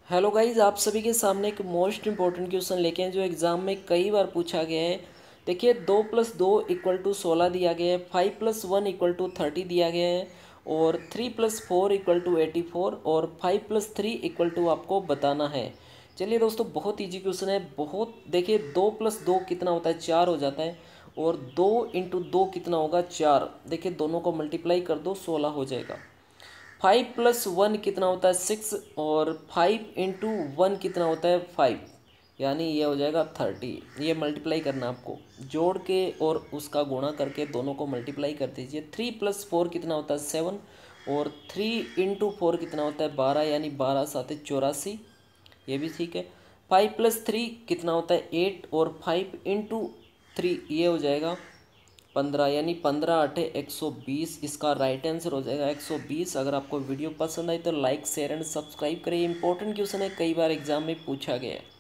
Hello guys, आप सभी के सामने एक मोस्ट इंपॉर्टेंट क्वेश्चन लेके हैं जो एग्जाम में कई बार पूछा गया है। देखिए, 2+2 = 16 दिया गया है, 5+1 = 30 दिया गया है, और 3+4 = 84, और 5+3 आपको बताना है। चलिए दोस्तों, बहुत इजी क्वेश्चन है। बहुत देखिए, 2+2 कितना होता है, 4 हो जाता है, और 2 × 2 कितना होगा, 4। देखिए, दोनों को मल्टीप्लाई कर दो, 16 हो जाएगा। 5+1 कितना होता है, 6, और 5 × 1 कितना होता है, 5, यानी ये हो जाएगा 30। ये मल्टीप्लाई करना आपको, जोड़ के और उसका गुणा करके दोनों को मल्टीप्लाई कर दीजिए। 3+4 कितना होता है, 7, और 3 × 4 कितना होता है, 12, यानी 12×7 = 84। ये भी ठीक है। 5+3 कितना होता है, 8, और 5 × 3 ये हो जाएगा 15, यानी 15×8 = 120। इसका राइट आंसर हो जाएगा 120। अगर आपको वीडियो पसंद आई तो लाइक, शेयर एंड सब्सक्राइब करें। इंपॉर्टेंट क्वेश्चन है, कई बार एग्जाम में पूछा गया है।